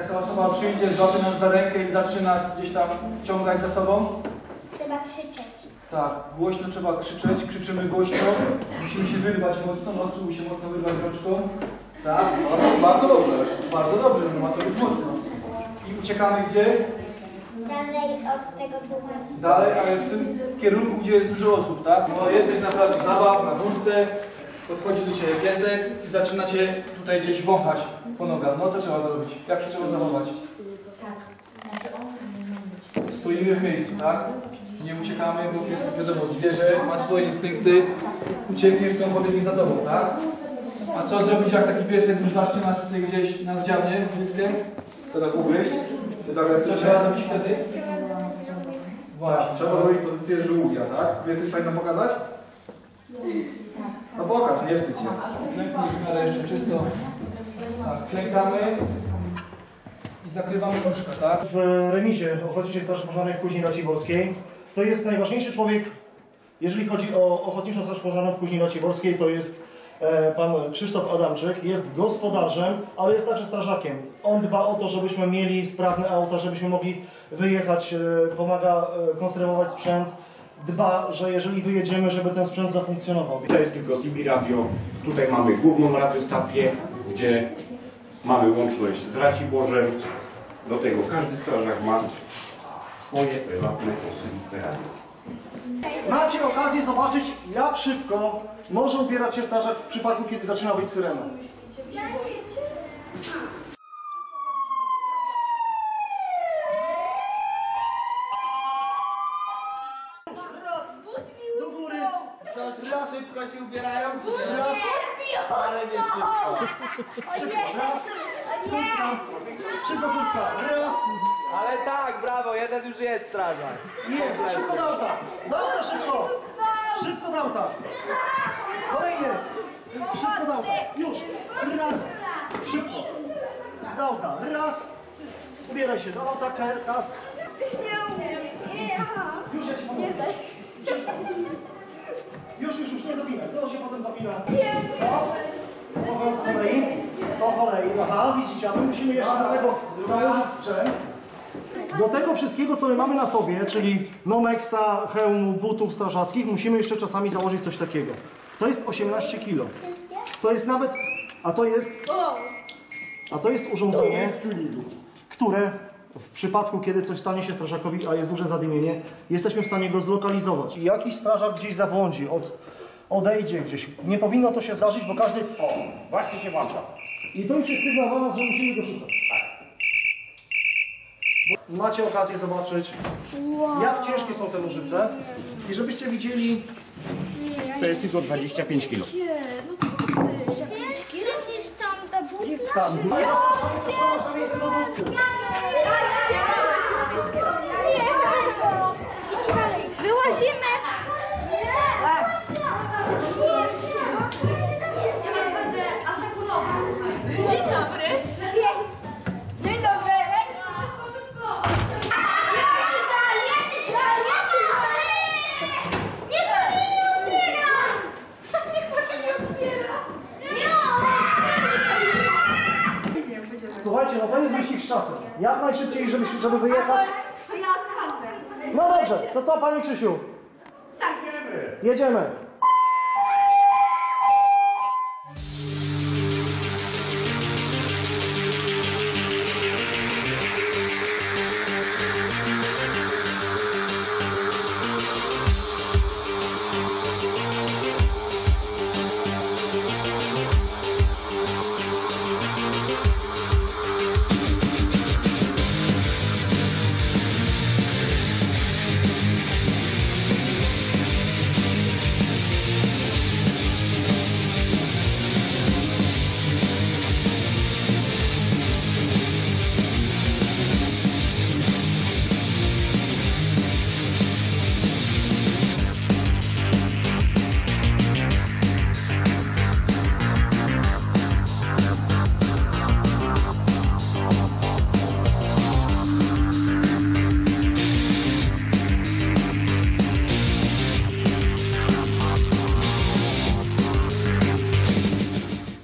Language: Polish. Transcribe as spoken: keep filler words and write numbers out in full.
Jak ta osoba przyjdzie, złapie nas za rękę i zacznie nas gdzieś tam ciągać za sobą? Trzeba krzyczeć. Tak, głośno trzeba krzyczeć, krzyczymy głośno. Musimy się wyrwać mocno, no spróbuj się mocno wyrwać rączką. Tak, bardzo dobrze, bardzo dobrze, no ma to być mocno. I uciekamy gdzie? Dalej od tego tłumu. Dalej, ale w tym w kierunku, gdzie jest dużo osób, tak? No jesteś na placu zabaw, na górce, podchodzi do ciebie piesek i zaczyna cię tutaj gdzieś wąchać po nogach. No co trzeba zrobić? Jak się trzeba zachować? Stoimy w miejscu, tak? Nie uciekamy, bo piesek, wiadomo, zwierzę ma swoje instynkty. Uciekniesz, to on pobiegnie za tobą, tak? A co zrobić, jak taki piesek, zwłaszcza nas tutaj gdzieś nas dziabnie w łódkę? Chce nas ugryźć? Co trzeba zrobić wtedy? Właśnie. Trzeba zrobić pozycję żółwia, tak? Jesteś w stanie nam pokazać? No pokaż, nie wstydź się. Klęknij w miarę jeszcze czysto. Tak, klękamy i zakrywamy łóżka, tak? W remizie Ochotniczej Straży Pożarnej w Kuźni Raciborskiej to jest najważniejszy człowiek, jeżeli chodzi o Ochotniczą Straż Pożarną w Kuźni Raciborskiej, to jest e, pan Krzysztof Adamczyk, jest gospodarzem, ale jest także strażakiem. On dba o to, żebyśmy mieli sprawne auta, żebyśmy mogli wyjechać, e, pomaga e, konserwować sprzęt, dba, że jeżeli wyjedziemy, żeby ten sprzęt zafunkcjonował. To jest tylko C B radio. Tutaj mamy główną radiostację, gdzie mamy łączność z Raciborzem. Do tego każdy strażak ma swoje prywatne, osobiste radio. Macie okazję zobaczyć, jak szybko może ubierać się strażak w przypadku, kiedy zaczyna być syrena. Raz, do góry, raz, Szybko się ubierają? raz, Ale nie szybko. raz, kurtka, szybko kurtka, raz, Ale tak, brawo, jeden już jest strażak. jest, szybko do auta, do auta szybko, szybko do auta, kolejny, szybko do auta, już, raz, szybko, do auta, raz, ubieraj się, do auta, raz, już ja ci pomogę, już, już, już, nie zapinaj, to się potem zapina, po, po kolei, po kolei, aha, widzicie, a my musimy jeszcze do tego założyć sprzęt. Do tego wszystkiego, co my mamy na sobie, czyli Nomexa, hełmu, butów strażackich, musimy jeszcze czasami założyć coś takiego. To jest osiemnaście kilo. To jest nawet, a to jest, a to jest urządzenie, które w przypadku, kiedy coś stanie się strażakowi, a jest duże zadymienie, jesteśmy w stanie go zlokalizować. I jakiś strażak gdzieś zabłądzi, od, odejdzie gdzieś. Nie powinno to się zdarzyć, bo każdy... O, właśnie się włącza. I to już jest sygnał dla nas, że musimy go szukać. Macie okazję zobaczyć, jak ciężkie są te nożyce i żebyście widzieli... To jest tylko dwadzieścia pięć kilo. Ciężki również tam do butla. Tam. No i zapraszamy, zapraszamy na miejsce do wódcy. Wyłazimy! Dzień dobry! Dzień dobry! Słuchajcie, no to jest wyścig z czasem. Jak najszybciej, żeby, żeby wyjechać. To ja odpadnę. No dobrze, to co, Panie Krzysiu? Startujemy. Jedziemy.